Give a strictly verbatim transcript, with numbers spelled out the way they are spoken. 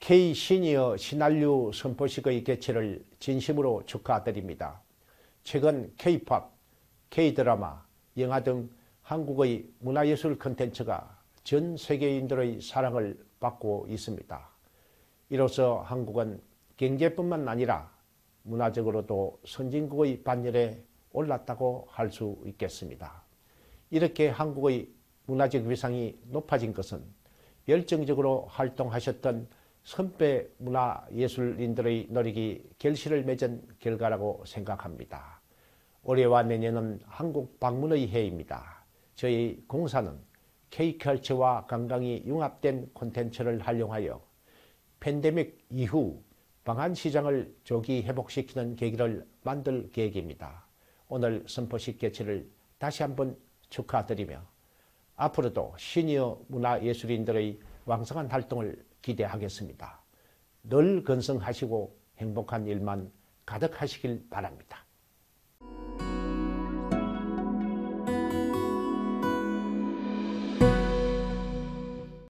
K 시니어 신한류 선포식의 개최를 진심으로 축하드립니다. 최근 K-팝, K-드라마, 영화 등 한국의 문화예술 콘텐츠가 전 세계인들의 사랑을 받고 있습니다. 이로써 한국은 경제뿐만 아니라 문화적으로도 선진국의 반열에 올랐다고 할 수 있겠습니다. 이렇게 한국의 문화적 위상이 높아진 것은 열정적으로 활동하셨던 선배 문화예술인들의 노력이 결실을 맺은 결과라고 생각합니다. 올해와 내년은 한국 방문의 해입니다. 저희 공사는 K컬처와 관광이 융합된 콘텐츠를 활용하여 팬데믹 이후 방한시장을 조기 회복시키는 계기를 만들 계획입니다. 오늘 선포식 개최를 다시 한번 축하드리며 앞으로도 시니어 문화예술인들의 왕성한 활동을 기대하겠습니다. 늘 건승하시고 행복한 일만 가득하시길 바랍니다.